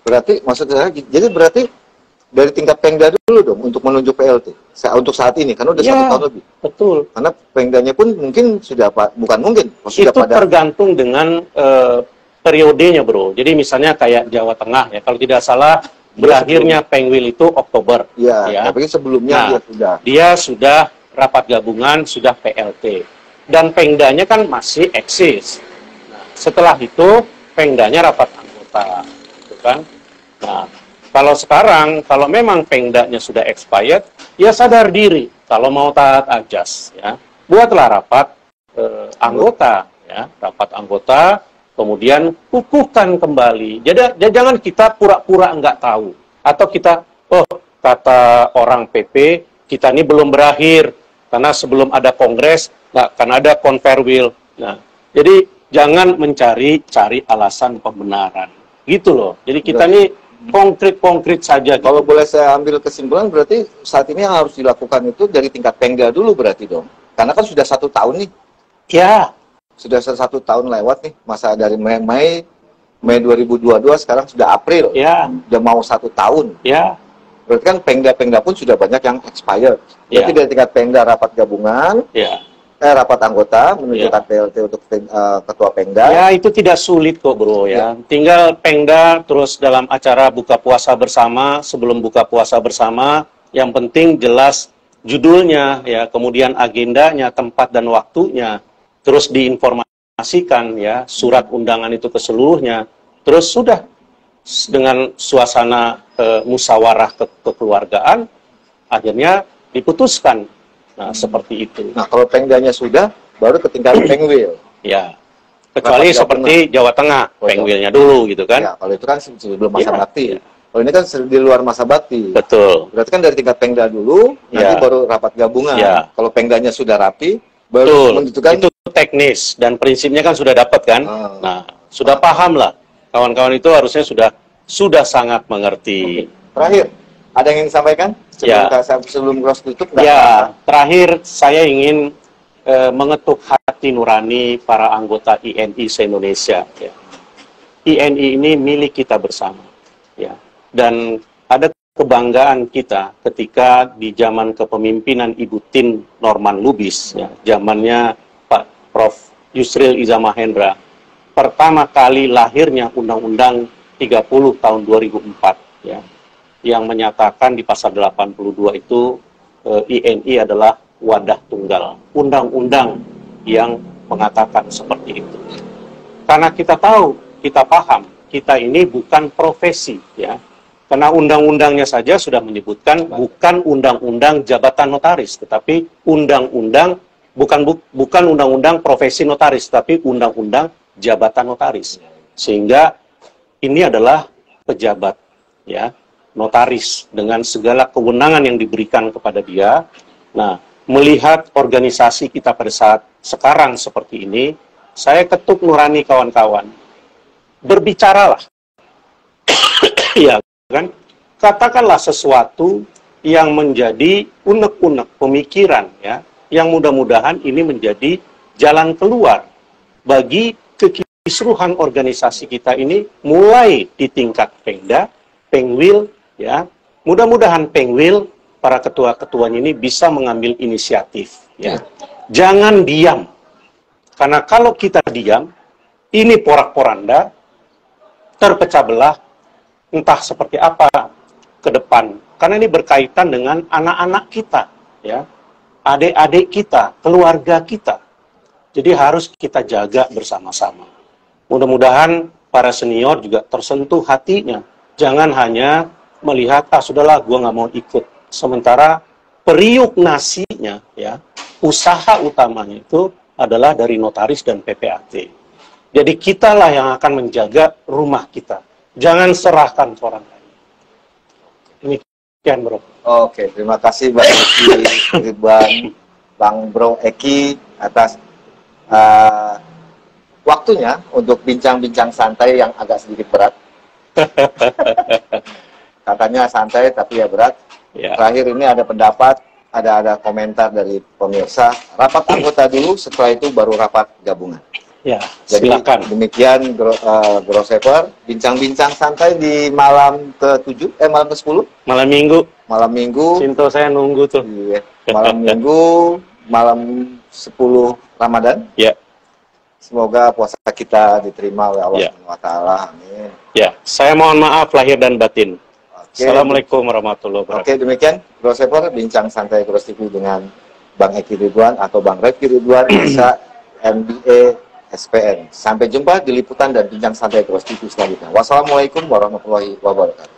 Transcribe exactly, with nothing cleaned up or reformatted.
Berarti maksud saya, jadi berarti dari tingkat Pemda dulu dong untuk menunjuk P L T untuk saat ini, karena udah ya, satu tahun lebih. Betul. Karena Pemdanya pun mungkin sudah apa? Bukan mungkin. Sudah itu pada... tergantung dengan uh, periodenya, bro. Jadi misalnya kayak Jawa Tengah ya, kalau tidak salah berakhirnya Pengwil itu Oktober. Ya, ya. Tapi sebelumnya nah, dia sudah. Dia sudah rapat gabungan, sudah P L T. Dan Pemdanya kan masih eksis. Nah, setelah itu Pemdanya rapat anggota, gitu kan? Nah, kalau sekarang, kalau memang Pemdanya sudah expired, ya sadar diri. Kalau mau taat ajas, ya, buatlah rapat eh, anggota, ya, rapat anggota, kemudian kukuhkan kembali. Jadi jangan kita pura-pura nggak tahu, atau kita, oh kata orang P P, kita ini belum berakhir, karena sebelum ada kongres, nggak akan ada konverwil. Nah, jadi jangan mencari-cari alasan pembenaran, gitu loh. Jadi kita ini konkret-konkret saja. Gitu. Kalau boleh saya ambil kesimpulan, berarti saat ini yang harus dilakukan itu dari tingkat Pemda dulu berarti dong. Karena kan sudah satu tahun nih. Ya. Sudah satu tahun lewat nih. Masa dari Mei, Mei, Mei dua ribu dua puluh dua, sekarang sudah April. Ya. Sudah mau satu tahun. Ya. Berarti kan Pemda-Pemda pun sudah banyak yang expired. Berarti ya. Dari tingkat Pemda rapat gabungan. Ya. Eh, rapat anggota menunjukkan ya. P L T untuk uh, ketua Pemda. Ya, itu tidak sulit kok, bro, ya. ya. Tinggal Pemda terus dalam acara buka puasa bersama, sebelum buka puasa bersama, yang penting jelas judulnya, ya, kemudian agendanya, tempat dan waktunya, terus diinformasikan, ya, surat undangan itu ke seluruhnya, terus sudah dengan suasana uh, musyawarah ke kekeluargaan, akhirnya diputuskan. Nah, seperti itu. Nah, kalau Pemdanya sudah, baru ke tingkat Pengwil. Ya. Kecuali rapat seperti gabungan. Jawa Tengah, oh, Pengwilnya dulu, gitu kan. Ya, kalau itu kan sebelum masa ya, bakti. Ya. Kalau ini kan di luar masa bakti. Betul. Berarti kan dari tingkat Pemda dulu, ya. Nanti baru rapat gabungan. Ya. Kalau Pemdanya sudah rapi, baru Betul. menentukan. Itu teknis, dan prinsipnya kan sudah dapat kan. Oh. Nah, sudah paham lah. Kawan-kawan itu harusnya sudah sudah sangat mengerti. Oke. Terakhir, ada yang ingin disampaikan? Sebelum, ya. sebelum cross tutup? Ya, terakhir saya ingin eh, mengetuk hati nurani para anggota I N I se-Indonesia. Ya. I N I ini milik kita bersama. Ya. Dan ada kebanggaan kita ketika di zaman kepemimpinan Ibu Tin Norman Lubis, ya, zamannya Pak Prof Yusril Iza Mahendra, pertama kali lahirnya Undang-Undang tiga puluh tahun dua ribu empat, ya, yang menyatakan di pasal delapan puluh dua itu eh, I N I adalah wadah tunggal. Undang-undang yang mengatakan seperti itu. Karena kita tahu, kita paham, kita ini bukan profesi, ya. Karena undang-undangnya saja sudah menyebutkan bukan undang-undang jabatan notaris, tetapi undang-undang bukan bu, bukan undang-undang profesi notaris, tapi undang-undang jabatan notaris. Sehingga ini adalah pejabat, ya, notaris dengan segala kewenangan yang diberikan kepada dia. Nah, melihat organisasi kita pada saat sekarang seperti ini, saya ketuk nurani kawan-kawan, berbicaralah, ya kan? Katakanlah sesuatu yang menjadi unek-unek pemikiran, ya, yang mudah-mudahan ini menjadi jalan keluar bagi kekisruhan organisasi kita ini, mulai di tingkat Pemda, Pengwil. Ya, mudah-mudahan Pengwil, para ketua-ketuanya ini bisa mengambil inisiatif. Ya, jangan diam, karena kalau kita diam, ini porak-poranda, terpecah belah, entah seperti apa ke depan. Karena ini berkaitan dengan anak-anak kita, ya, adik-adik kita, keluarga kita. Jadi harus kita jaga bersama-sama. Mudah-mudahan para senior juga tersentuh hatinya. Jangan hanya melihat, ah sudahlah, gue nggak mau ikut. Sementara periuk nasinya, ya, usaha utamanya itu adalah dari notaris dan P P A T. Jadi kitalah yang akan menjaga rumah kita. Jangan serahkan ke orang lain. Demikian, bro. Oke, terima kasih Bang Eki Ridwan, Bang Bro Eki atas uh, waktunya untuk bincang-bincang santai yang agak sedikit berat. Katanya santai tapi ya berat. Ya. Terakhir ini ada pendapat, ada ada komentar dari pemirsa. Rapat anggota dulu, setelah itu baru rapat gabungan. Ya, Jadi silakan. demikian Gro, uh, Grosshopper, bincang-bincang santai di malam ketujuh, eh malam ke sepuluh, Malam Minggu, malam Minggu, Cinto saya nunggu tuh. iya, malam Minggu, malam sepuluh Ramadan. Ya, Semoga puasa kita diterima oleh Allah Ya. Subhanahu wa Ta'ala. Amin. ya. Saya mohon maaf lahir dan batin. Oke, Assalamualaikum warahmatullahi wabarakatuh. Oke, demikian Grosshopper, bincang santai Gros T V dengan Bang Eki Ridwan atau Bang Refki Ridwan, bisa M B A S P N. Sampai jumpa di liputan dan bincang santai Gros T V selanjutnya. Wassalamualaikum warahmatullahi wabarakatuh.